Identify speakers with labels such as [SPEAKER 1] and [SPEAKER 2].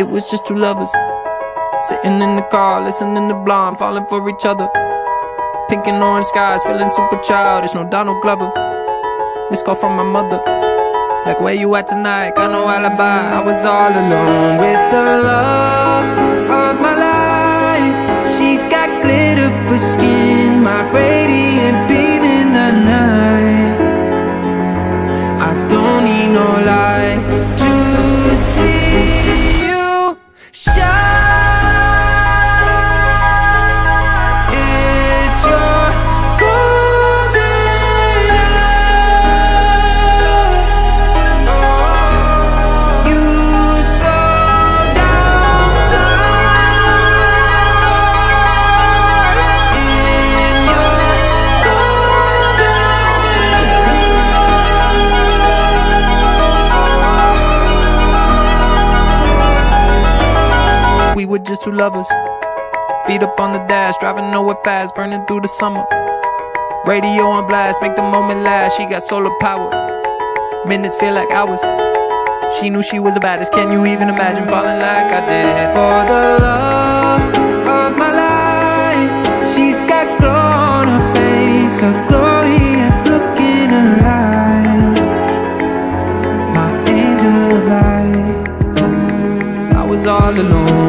[SPEAKER 1] It was just two lovers sitting in the car, listening to Blonde, falling for each other. Pink and orange skies, feeling super childish, no Donald Glover. Missed call from my mother, like, where you at tonight? Got no alibi. I was all alone with the love of my life. She's got glitter for skin, my radiant beam in the night. I don't need no light to see you shine. We were just two lovers, feet up on the dash, driving nowhere fast, burning through the summer. Radio on blast, make the moment last. She got solar power, minutes feel like hours. She knew she was the baddest. Can you even imagine falling like I did? For the love of my life, she's got glow on her face, a glorious look in her eyes, my angel of light. I was all alone